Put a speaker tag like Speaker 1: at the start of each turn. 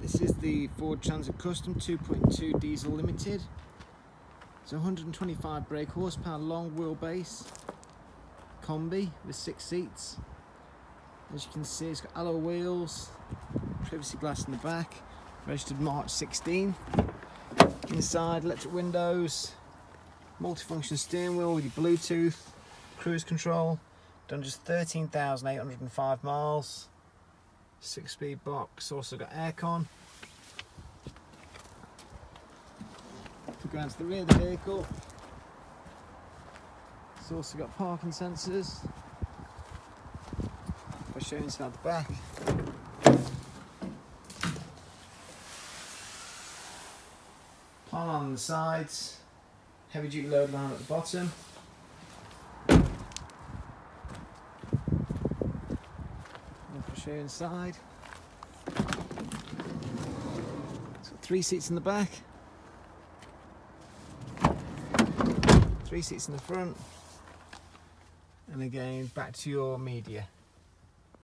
Speaker 1: This is the Ford Transit Custom 2.2 diesel limited. It's 125 brake horsepower, long wheelbase combi with 6 seats. As you can see, it's got alloy wheels, privacy glass in the back, registered March 16. Inside, electric windows, multifunction steering wheel with your Bluetooth, cruise control. Done just 13,805 miles. 6-speed box, also got aircon. If we go down to the rear of the vehicle, it's also got parking sensors. I'll show you inside the back. Pylon on the sides, heavy duty load line at the bottom. I'll show you inside. It's got 3 seats in the back, 3 seats in the front, and again back to your media.